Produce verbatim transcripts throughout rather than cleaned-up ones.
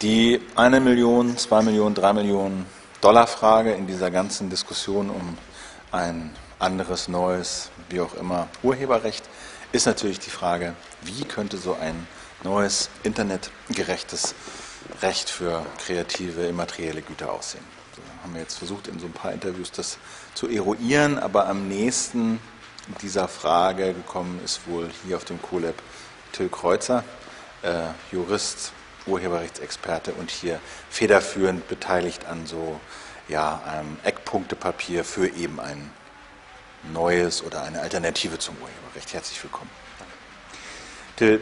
Die eine Million, zwei Millionen, drei Millionen Dollar Frage in dieser ganzen Diskussion um ein anderes, neues, wie auch immer, Urheberrecht ist natürlich die Frage, wie könnte so ein neues, internetgerechtes Recht für kreative, immaterielle Güter aussehen. So haben wir jetzt versucht, in so ein paar Interviews das zu eruieren, aber am nächsten dieser Frage gekommen ist wohl hier auf dem CoLab Till Kreuzer, äh, Jurist, Urheberrechtsexperte und hier federführend beteiligt an so ja, einem Eckpunktepapier für eben ein neues oder eine Alternative zum Urheberrecht. Herzlich willkommen. Till,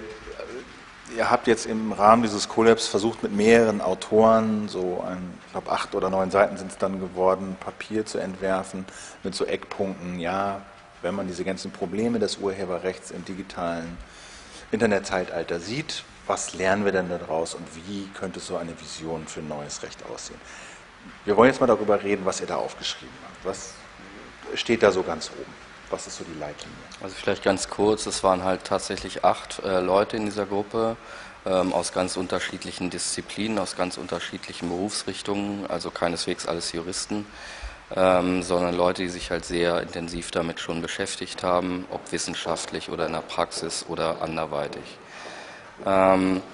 ihr habt jetzt im Rahmen dieses CoLabs versucht, mit mehreren Autoren, so ein, ich glaube acht oder neun Seiten sind es dann geworden, Papier zu entwerfen mit so Eckpunkten, ja, wenn man diese ganzen Probleme des Urheberrechts im digitalen Internetzeitalter sieht, was lernen wir denn daraus und wie könnte so eine Vision für ein neues Recht aussehen? Wir wollen jetzt mal darüber reden, was ihr da aufgeschrieben habt. Was steht da so ganz oben? Was ist so die Leitlinie? Also vielleicht ganz kurz, es waren halt tatsächlich acht äh, Leute in dieser Gruppe ähm, aus ganz unterschiedlichen Disziplinen, aus ganz unterschiedlichen Berufsrichtungen, also keineswegs alles Juristen, ähm, sondern Leute, die sich halt sehr intensiv damit schon beschäftigt haben, ob wissenschaftlich oder in der Praxis oder anderweitig. Ähm,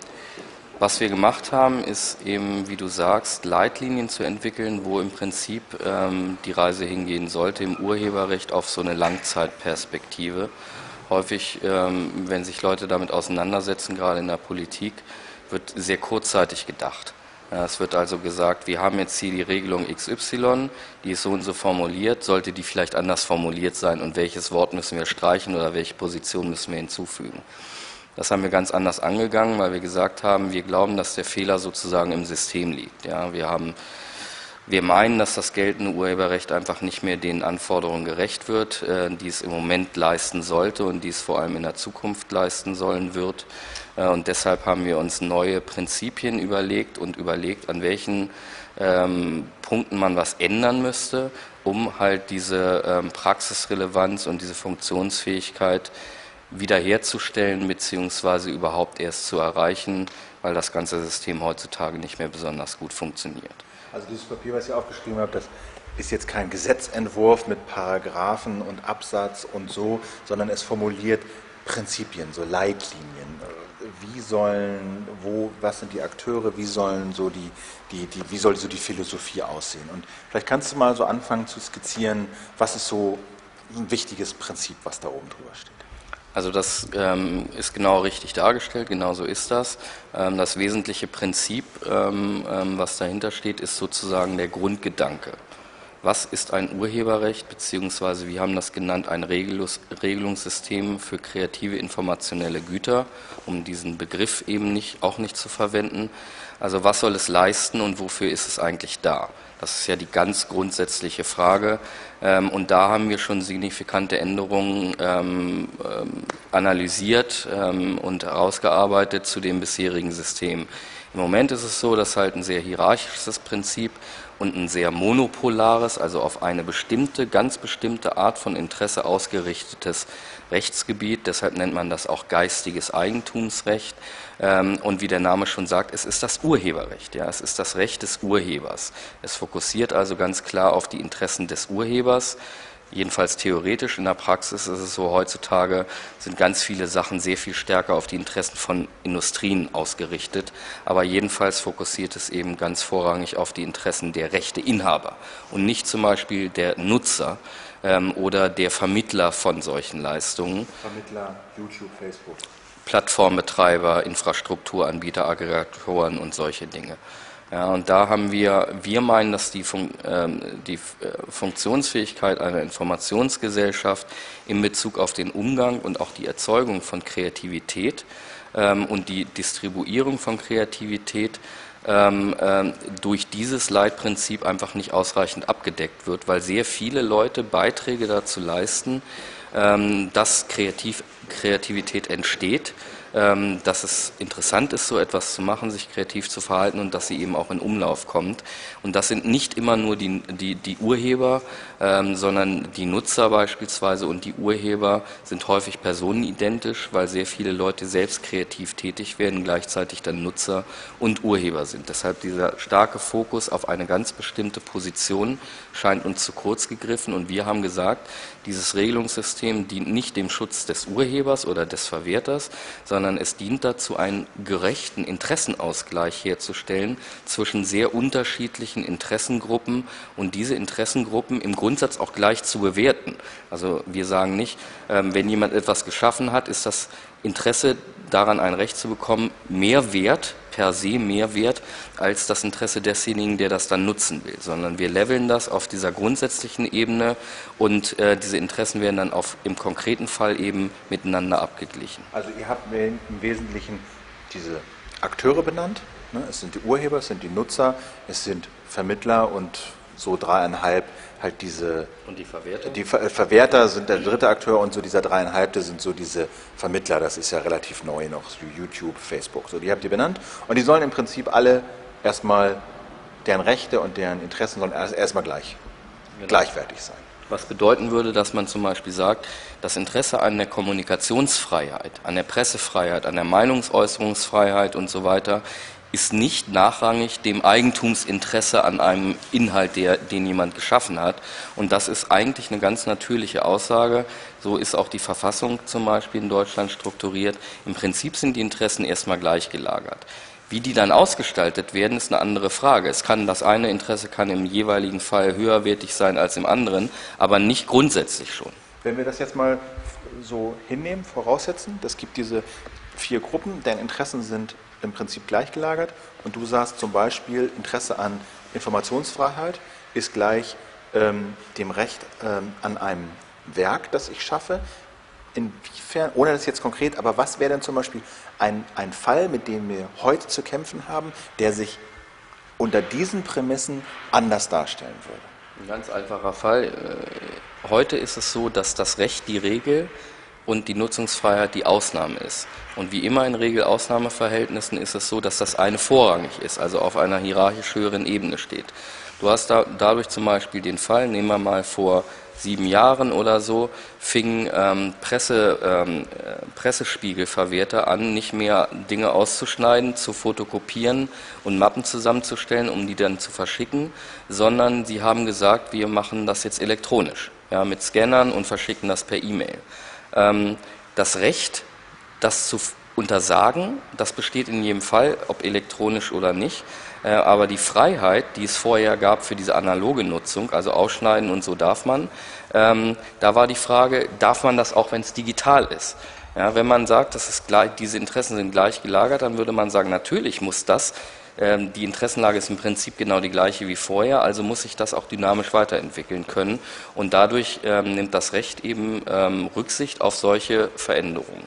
was wir gemacht haben, ist eben, wie du sagst, Leitlinien zu entwickeln, wo im Prinzip ähm, die Reise hingehen sollte im Urheberrecht auf so eine Langzeitperspektive. Häufig, ähm, wenn sich Leute damit auseinandersetzen, gerade in der Politik, wird sehr kurzzeitig gedacht. Ja, es wird also gesagt, wir haben jetzt hier die Regelung X Y, die ist so und so formuliert, sollte die vielleicht anders formuliert sein und welches Wort müssen wir streichen oder welche Position müssen wir hinzufügen. Das haben wir ganz anders angegangen, weil wir gesagt haben, wir glauben, dass der Fehler sozusagen im System liegt. Ja, wir haben, wir meinen, dass das geltende Urheberrecht einfach nicht mehr den Anforderungen gerecht wird, äh, die es im Moment leisten sollte und die es vor allem in der Zukunft leisten sollen wird. Äh, und deshalb haben wir uns neue Prinzipien überlegt und überlegt, an welchen ähm, Punkten man was ändern müsste, um halt diese ähm, Praxisrelevanz und diese Funktionsfähigkeit wiederherzustellen bzw. überhaupt erst zu erreichen, weil das ganze System heutzutage nicht mehr besonders gut funktioniert. Also dieses Papier, was ihr aufgeschrieben habt, das ist jetzt kein Gesetzentwurf mit Paragraphen und Absatz und so, sondern es formuliert Prinzipien, so Leitlinien. Wie sollen, wo, was sind die Akteure, wie sollen so die, die, die, wie soll so die Philosophie aussehen? Und vielleicht kannst du mal so anfangen zu skizzieren, was ist so ein wichtiges Prinzip, was da oben drüber steht. Also das ähm, ist genau richtig dargestellt, genau so ist das. Ähm, das wesentliche Prinzip, ähm, ähm, was dahinter steht, ist sozusagen der Grundgedanke. Was ist ein Urheberrecht, beziehungsweise wir haben das genannt, ein Regelungs Regelungssystem für kreative informationelle Güter, um diesen Begriff eben nicht, auch nicht zu verwenden. Also was soll es leisten und wofür ist es eigentlich da? Das ist ja die ganz grundsätzliche Frage. Ähm, und da haben wir schon signifikante Änderungen ähm, ähm, analysiert ähm, und herausgearbeitet zu dem bisherigen System. Im Moment ist es so, dass halt ein sehr hierarchisches Prinzip und ein sehr monopolares, also auf eine bestimmte, ganz bestimmte Art von Interesse ausgerichtetes Rechtsgebiet, deshalb nennt man das auch geistiges Eigentumsrecht. Und wie der Name schon sagt, es ist das Urheberrecht, ja, es ist das Recht des Urhebers. Es fokussiert also ganz klar auf die Interessen des Urhebers. Jedenfalls theoretisch, in der Praxis ist es so, heutzutage sind ganz viele Sachen sehr viel stärker auf die Interessen von Industrien ausgerichtet, aber jedenfalls fokussiert es eben ganz vorrangig auf die Interessen der Rechteinhaber und nicht zum Beispiel der Nutzer ähm, oder der Vermittler von solchen Leistungen. Vermittler, YouTube, Facebook. Plattformbetreiber, Infrastrukturanbieter, Aggregatoren und solche Dinge. Ja, und da haben wir, wir meinen, dass die, Fun ähm, die äh, Funktionsfähigkeit einer Informationsgesellschaft in Bezug auf den Umgang und auch die Erzeugung von Kreativität ähm, und die Distribuierung von Kreativität ähm, ähm, durch dieses Leitprinzip einfach nicht ausreichend abgedeckt wird, weil sehr viele Leute Beiträge dazu leisten, ähm, dass Kreativ Kreativität entsteht, ähm, dass es interessant ist, so etwas zu machen, sich kreativ zu verhalten und dass sie eben auch in Umlauf kommt. Und das sind nicht immer nur die, die, die Urheber, ähm, sondern die Nutzer beispielsweise, und die Urheber sind häufig personenidentisch, weil sehr viele Leute selbst kreativ tätig werden, gleichzeitig dann Nutzer und Urheber sind. Deshalb dieser starke Fokus auf eine ganz bestimmte Position scheint uns zu kurz gegriffen, und wir haben gesagt, dieses Regelungssystem dient nicht dem Schutz des Urhebers oder des Verwerters, sondern es dient dazu, einen gerechten Interessenausgleich herzustellen zwischen sehr unterschiedlichen Interessengruppen und diese Interessengruppen im Grundsatz auch gleich zu bewerten. Also wir sagen nicht, wenn jemand etwas geschaffen hat, ist das Interesse daran, ein Recht zu bekommen, mehr wert, per se mehr wert, als das Interesse desjenigen, der das dann nutzen will, sondern wir leveln das auf dieser grundsätzlichen Ebene, und äh, diese Interessen werden dann auf, im konkreten Fall eben miteinander abgeglichen. Also ihr habt im Wesentlichen diese Akteure benannt, ne? Es sind die Urheber, es sind die Nutzer, es sind Vermittler und so dreieinhalb halt diese... Und die Verwerter? Die Ver Verwerter sind der dritte Akteur, und so dieser dreieinhalbte sind so diese Vermittler, das ist ja relativ neu noch, so YouTube, Facebook, so die habt ihr benannt, und die sollen im Prinzip alle erstmal, deren Rechte und deren Interessen sollen erst, erstmal gleich, genau. gleichwertig sein. Was bedeuten würde, dass man zum Beispiel sagt, das Interesse an der Kommunikationsfreiheit, an der Pressefreiheit, an der Meinungsäußerungsfreiheit und so weiter ist nicht nachrangig dem Eigentumsinteresse an einem Inhalt, der, den jemand geschaffen hat. Und das ist eigentlich eine ganz natürliche Aussage. So ist auch die Verfassung zum Beispiel in Deutschland strukturiert. Im Prinzip sind die Interessen erstmal gleich gelagert. Wie die dann ausgestaltet werden, ist eine andere Frage. Es kann, das eine Interesse kann im jeweiligen Fall höherwertig sein als im anderen, aber nicht grundsätzlich schon. Wenn wir das jetzt mal so hinnehmen, voraussetzen, es gibt diese vier Gruppen, deren Interessen sind im Prinzip gleich gelagert, und du sagst zum Beispiel, Interesse an Informationsfreiheit ist gleich ähm, dem Recht ähm, an einem Werk, das ich schaffe. Inwiefern, ohne das jetzt konkret, aber was wäre denn zum Beispiel ein, ein Fall, mit dem wir heute zu kämpfen haben, der sich unter diesen Prämissen anders darstellen würde? Ein ganz einfacher Fall. Heute ist es so, dass das Recht die Regel und die Nutzungsfreiheit die Ausnahme ist. Und wie immer in Regel-Ausnahme-Verhältnissen ist es so, dass das eine vorrangig ist, also auf einer hierarchisch höheren Ebene steht. Du hast da, dadurch zum Beispiel den Fall, nehmen wir mal vor sieben Jahren oder so, fingen ähm, Presse, ähm, Pressespiegelverwerter an, nicht mehr Dinge auszuschneiden, zu fotokopieren und Mappen zusammenzustellen, um die dann zu verschicken, sondern sie haben gesagt, wir machen das jetzt elektronisch, ja, mit Scannern, und verschicken das per E-Mail. Ähm, das Recht, das zu untersagen, das besteht in jedem Fall, ob elektronisch oder nicht. Äh, aber die Freiheit, die es vorher gab für diese analoge Nutzung, also ausschneiden und so darf man, ähm, da war die Frage, darf man das auch, wenn es digital ist? Ja, wenn man sagt, dass es gleich, diese Interessen sind gleich gelagert, dann würde man sagen, natürlich muss das, ähm, die Interessenlage ist im Prinzip genau die gleiche wie vorher, also muss sich das auch dynamisch weiterentwickeln können, und dadurch ähm, nimmt das Recht eben ähm, Rücksicht auf solche Veränderungen.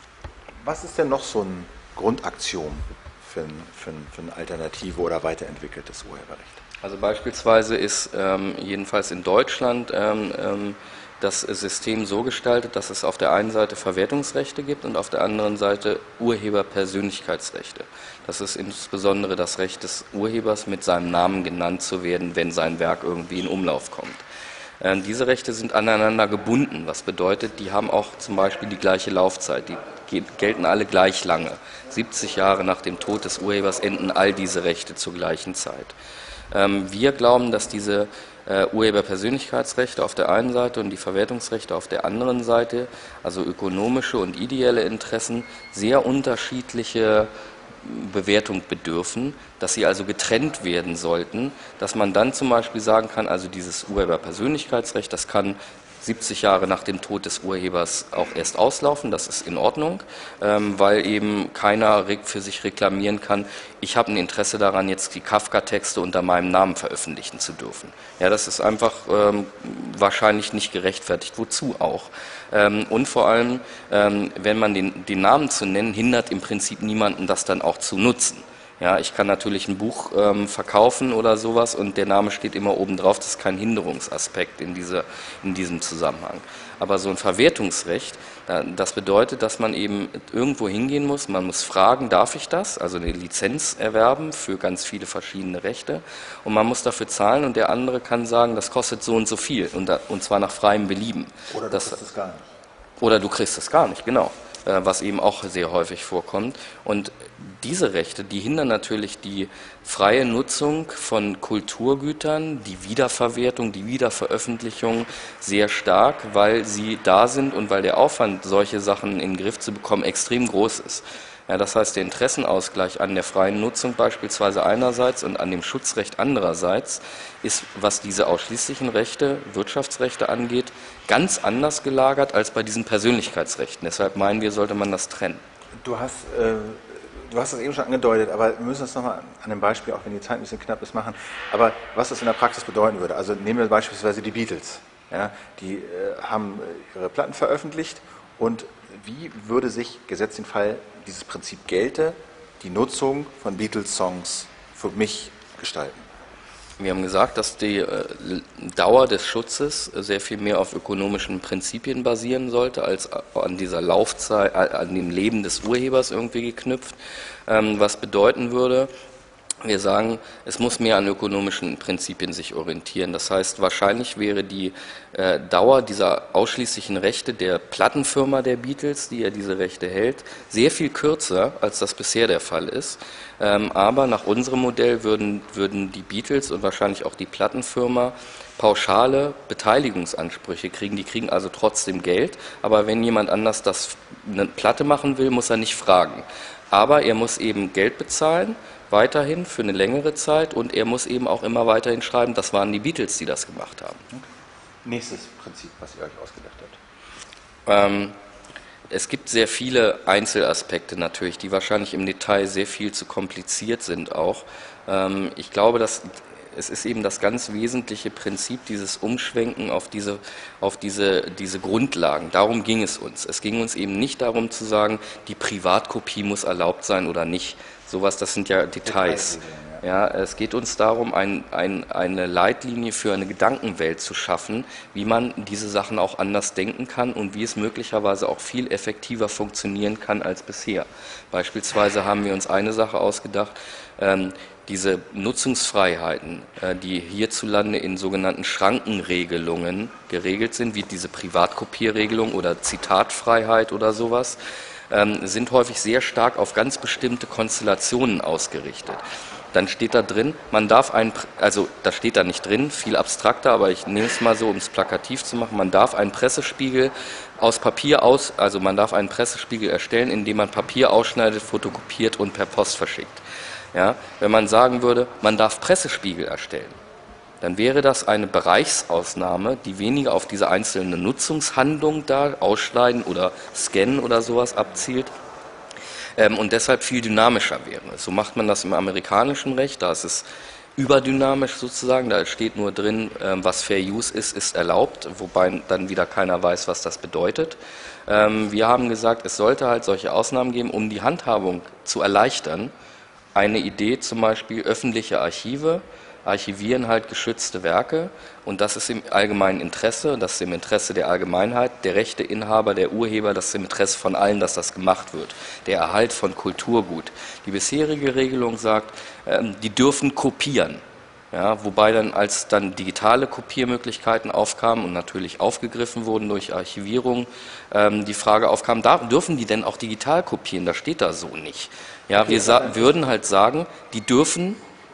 Was ist denn noch so ein Grundaxiom für, ein, für, ein, für eine alternative oder weiterentwickeltes Urheberrecht? Also beispielsweise ist ähm, jedenfalls in Deutschland ähm, ähm, das System so gestaltet, dass es auf der einen Seite Verwertungsrechte gibt und auf der anderen Seite Urheberpersönlichkeitsrechte. Das ist insbesondere das Recht des Urhebers, mit seinem Namen genannt zu werden, wenn sein Werk irgendwie in Umlauf kommt. Ähm, diese Rechte sind aneinander gebunden, was bedeutet, die haben auch zum Beispiel die gleiche Laufzeit, die gelten alle gleich lange. siebzig Jahre nach dem Tod des Urhebers enden all diese Rechte zur gleichen Zeit. Ähm, wir glauben, dass diese äh, Urheberpersönlichkeitsrechte auf der einen Seite und die Verwertungsrechte auf der anderen Seite, also ökonomische und ideelle Interessen, sehr unterschiedliche Bewertung bedürfen, dass sie also getrennt werden sollten, dass man dann zum Beispiel sagen kann, also dieses Urheberpersönlichkeitsrecht, das kann siebzig Jahre nach dem Tod des Urhebers auch erst auslaufen, das ist in Ordnung, ähm, weil eben keiner für sich reklamieren kann, ich habe ein Interesse daran, jetzt die Kafka-Texte unter meinem Namen veröffentlichen zu dürfen. Ja, das ist einfach ähm, wahrscheinlich nicht gerechtfertigt, wozu auch. Ähm, und vor allem, ähm, wenn man den, den Namen zu nennen, hindert im Prinzip niemanden, das dann auch zu nutzen. Ja, ich kann natürlich ein Buch ähm, verkaufen oder sowas und der Name steht immer oben drauf, das ist kein Hinderungsaspekt in, diese, in diesem Zusammenhang. Aber so ein Verwertungsrecht, das bedeutet, dass man eben irgendwo hingehen muss, man muss fragen, darf ich das, also eine Lizenz erwerben für ganz viele verschiedene Rechte und man muss dafür zahlen und der andere kann sagen, das kostet so und so viel und, da, und zwar nach freiem Belieben. Oder du das, kriegst es gar nicht. Oder du kriegst es gar nicht, genau. Was eben auch sehr häufig vorkommt. Und diese Rechte, die hindern natürlich die freie Nutzung von Kulturgütern, die Wiederverwertung, die Wiederveröffentlichung sehr stark, weil sie da sind und weil der Aufwand, solche Sachen in den Griff zu bekommen, extrem groß ist. Ja, das heißt, der Interessenausgleich an der freien Nutzung beispielsweise einerseits und an dem Schutzrecht andererseits ist, was diese ausschließlichen Rechte, Wirtschaftsrechte angeht, ganz anders gelagert als bei diesen Persönlichkeitsrechten. Deshalb meinen wir, sollte man das trennen. Du hast, äh, du hast das eben schon angedeutet, aber wir müssen das nochmal an einem Beispiel, auch wenn die Zeit ein bisschen knapp ist, machen. Aber was das in der Praxis bedeuten würde, also nehmen wir beispielsweise die Beatles. Ja, die äh, haben ihre Platten veröffentlicht und wie würde sich, gesetzt den Fall, dieses Prinzip gelte, die Nutzung von Beatles-Songs für mich gestalten? Wir haben gesagt, dass die äh, Dauer des Schutzes sehr viel mehr auf ökonomischen Prinzipien basieren sollte, als an dieser Laufzeit, äh, an dem Leben des Urhebers irgendwie geknüpft, ähm, was bedeuten würde, wir sagen, es muss mehr an ökonomischen Prinzipien sich orientieren. Das heißt, wahrscheinlich wäre die äh, Dauer dieser ausschließlichen Rechte der Plattenfirma der Beatles, die ja diese Rechte hält, sehr viel kürzer, als das bisher der Fall ist. Ähm, aber nach unserem Modell würden, würden die Beatles und wahrscheinlich auch die Plattenfirma pauschale Beteiligungsansprüche kriegen. Die kriegen also trotzdem Geld. Aber wenn jemand anders das eine Platte machen will, muss er nicht fragen. Aber er muss eben Geld bezahlen, weiterhin für eine längere Zeit und er muss eben auch immer weiterhin schreiben, das waren die Beatles, die das gemacht haben. Okay. Nächstes Prinzip, was ihr euch ausgedacht habt. Ähm, es gibt sehr viele Einzelaspekte natürlich, die wahrscheinlich im Detail sehr viel zu kompliziert sind auch. Ähm, ich glaube, dass es ist eben das ganz wesentliche Prinzip, dieses Umschwenken auf diese, auf diese, diese Grundlagen. Darum ging es uns. Es ging uns eben nicht darum zu sagen, die Privatkopie muss erlaubt sein oder nicht. Sowas, das sind ja Details. Ja, es geht uns darum, ein, ein, eine Leitlinie für eine Gedankenwelt zu schaffen, wie man diese Sachen auch anders denken kann und wie es möglicherweise auch viel effektiver funktionieren kann als bisher. Beispielsweise haben wir uns eine Sache ausgedacht, ähm, diese Nutzungsfreiheiten, äh, die hierzulande in sogenannten Schrankenregelungen geregelt sind, wie diese Privatkopierregelung oder Zitatfreiheit oder sowas, ähm, sind häufig sehr stark auf ganz bestimmte Konstellationen ausgerichtet. Dann steht da drin, man darf einen, also da steht da nicht drin, viel abstrakter, aber ich nehme es mal so, um es plakativ zu machen, man darf einen Pressespiegel aus Papier aus, also man darf einen Pressespiegel erstellen, indem man Papier ausschneidet, fotokopiert und per Post verschickt. Ja, wenn man sagen würde, man darf Pressespiegel erstellen, dann wäre das eine Bereichsausnahme, die weniger auf diese einzelne Nutzungshandlung da, ausschneiden oder scannen oder sowas abzielt ähm, und deshalb viel dynamischer wäre. So macht man das im amerikanischen Recht, da ist es überdynamisch sozusagen, da steht nur drin, ähm, was Fair Use ist, ist erlaubt, wobei dann wieder keiner weiß, was das bedeutet. Ähm, wir haben gesagt, es sollte halt solche Ausnahmen geben, um die Handhabung zu erleichtern. Eine Idee zum Beispiel öffentliche Archive archivieren halt geschützte Werke und das ist im allgemeinen Interesse, das ist im Interesse der Allgemeinheit, der Rechteinhaber, der Urheber, das ist im Interesse von allen, dass das gemacht wird. Der Erhalt von Kulturgut. Die bisherige Regelung sagt, ähm, die dürfen kopieren. Ja, wobei dann, als dann digitale Kopiermöglichkeiten aufkamen und natürlich aufgegriffen wurden durch Archivierung, ähm, die Frage aufkam, da, dürfen die denn auch digital kopieren? Das steht da so nicht. Ja, wir würden halt sagen, die dürfen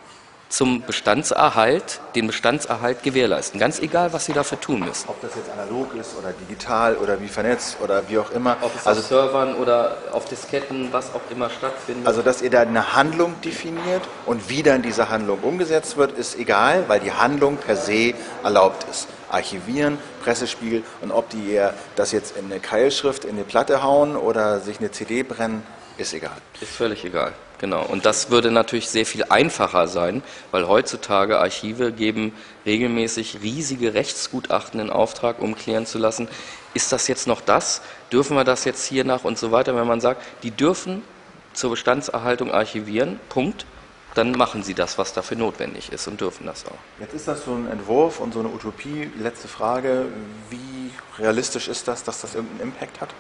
zum Bestandserhalt, den Bestandserhalt gewährleisten. Ganz egal, was sie dafür tun müssen. Ob das jetzt analog ist oder digital oder wie vernetzt oder wie auch immer. Ob es also auf Servern oder auf Disketten, was auch immer stattfindet. Also, dass ihr da eine Handlung definiert und wie dann diese Handlung umgesetzt wird, ist egal, weil die Handlung per se erlaubt ist. Archivieren, Pressespiegel und ob die ihr das jetzt in eine Keilschrift in eine Platte hauen oder sich eine C D brennen, ist egal. Ist völlig egal, genau. Und das würde natürlich sehr viel einfacher sein, weil heutzutage Archive geben regelmäßig riesige Rechtsgutachten in Auftrag, um klären zu lassen, ist das jetzt noch das? Dürfen wir das jetzt hier nach und so weiter? Wenn man sagt, die dürfen zur Bestandserhaltung archivieren, Punkt, dann machen Sie das, was dafür notwendig ist und dürfen das auch. Jetzt ist das so ein Entwurf und so eine Utopie. Letzte Frage, wie realistisch ist das, dass das irgendeinen Impact hat?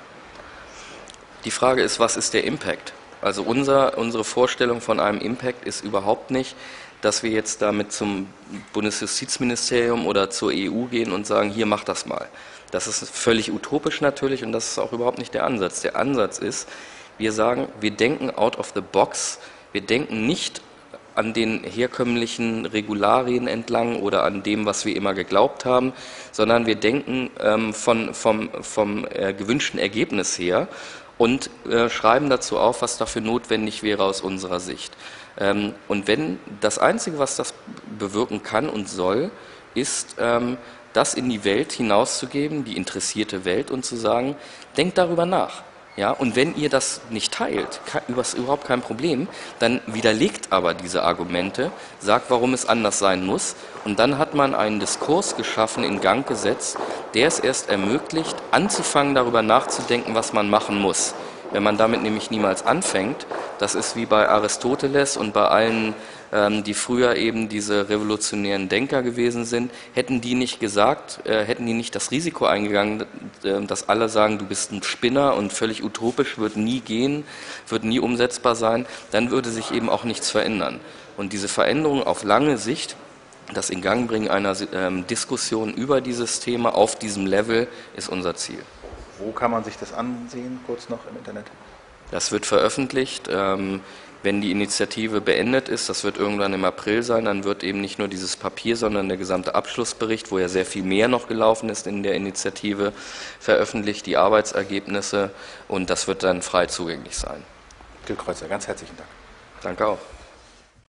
Die Frage ist, was ist der Impact? Also unser, unsere Vorstellung von einem Impact ist überhaupt nicht, dass wir jetzt damit zum Bundesjustizministerium oder zur E U gehen und sagen, hier, mach das mal. Das ist völlig utopisch natürlich und das ist auch überhaupt nicht der Ansatz. Der Ansatz ist, wir sagen, wir denken out of the box, wir denken nicht an den herkömmlichen Regularien entlang oder an dem, was wir immer geglaubt haben, sondern wir denken ähm, von, vom, vom äh, gewünschten Ergebnis her und äh, schreiben dazu auf, was dafür notwendig wäre aus unserer Sicht. Ähm, und wenn das Einzige, was das bewirken kann und soll, ist, ähm, das in die Welt hinauszugeben, die interessierte Welt, und zu sagen, denkt darüber nach. Ja, und wenn ihr das nicht teilt, ist überhaupt kein Problem, dann widerlegt aber diese Argumente, sagt, warum es anders sein muss, und dann hat man einen Diskurs geschaffen, in Gang gesetzt, der es erst ermöglicht, anzufangen, darüber nachzudenken, was man machen muss. Wenn man damit nämlich niemals anfängt, das ist wie bei Aristoteles und bei allen, ähm, die früher eben diese revolutionären Denker gewesen sind, hätten die nicht gesagt, äh, hätten die nicht das Risiko eingegangen, äh, dass alle sagen, du bist ein Spinner und völlig utopisch, wird nie gehen, wird nie umsetzbar sein, dann würde sich eben auch nichts verändern. Und diese Veränderung auf lange Sicht, das in Gang bringen einer ähm, Diskussion über dieses Thema auf diesem Level, ist unser Ziel. Wo kann man sich das ansehen, kurz noch im Internet? Das wird veröffentlicht, ähm, wenn die Initiative beendet ist, das wird irgendwann im April sein, dann wird eben nicht nur dieses Papier, sondern der gesamte Abschlussbericht, wo ja sehr viel mehr noch gelaufen ist in der Initiative, veröffentlicht, die Arbeitsergebnisse, und das wird dann frei zugänglich sein. Till Kreuzer, ganz herzlichen Dank. Danke auch.